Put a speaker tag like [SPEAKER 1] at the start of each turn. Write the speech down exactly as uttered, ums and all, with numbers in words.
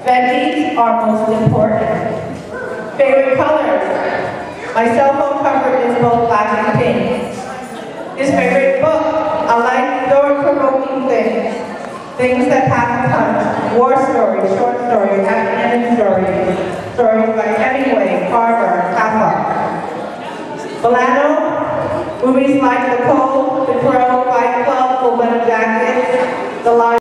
[SPEAKER 1] Veggies are most important. Favorite colors? My cell phone cover is both black and pink. His favorite book? I like thought-provoking things. Things that pack a punch. War stories, short stories, happy ending stories. Stories by Hemingway, Carver, Kappa. Milano? Movies like The Code, The Crow, Fight Club, Full Metal Jacket, The Lion.